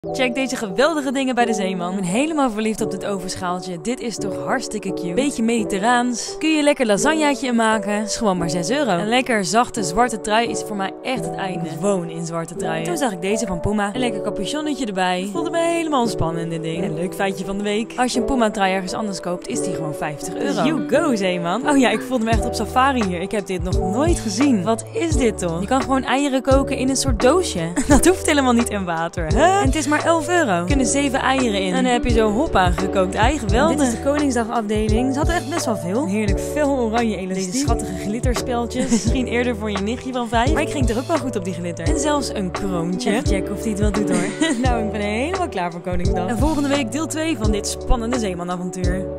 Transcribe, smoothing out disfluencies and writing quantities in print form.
Check deze geweldige dingen bij de Zeeman. Ik ben helemaal verliefd op dit overschaaltje. Dit is toch hartstikke cute. Beetje mediterraans. Kun je lekker lasagnaatje in maken. Is gewoon maar 6 euro. Een lekker zachte zwarte trui is voor mij echt het einde. Gewoon in zwarte truien. Toen zag ik deze van Puma. Een lekker capuchonnetje erbij. Ik voelde me helemaal ontspannen in dit ding. Een leuk feitje van de week. Als je een Puma trui ergens anders koopt, is die gewoon 50 euro. Dus you go, Zeeman. Oh ja, ik voelde me echt op safari hier. Ik heb dit nog nooit gezien. Wat is dit toch? Je kan gewoon eieren koken in een soort doosje. Dat hoeft helemaal niet in water. Huh? En het is maar 11 euro. Er kunnen 7 eieren in. En dan heb je zo hoppa gekookt ei. Geweldig. Dit is de Koningsdagafdeling. Ze hadden echt best wel veel. Heerlijk veel oranje elastiek. Deze schattige glitterspeltjes. Misschien eerder voor je nichtje van 5. Maar ik ging er ook wel goed op die glitter. En zelfs een kroontje. Even checken of die het wel doet hoor. Nou, ik ben helemaal klaar voor Koningsdag. En volgende week deel 2 van dit spannende zeemanavontuur.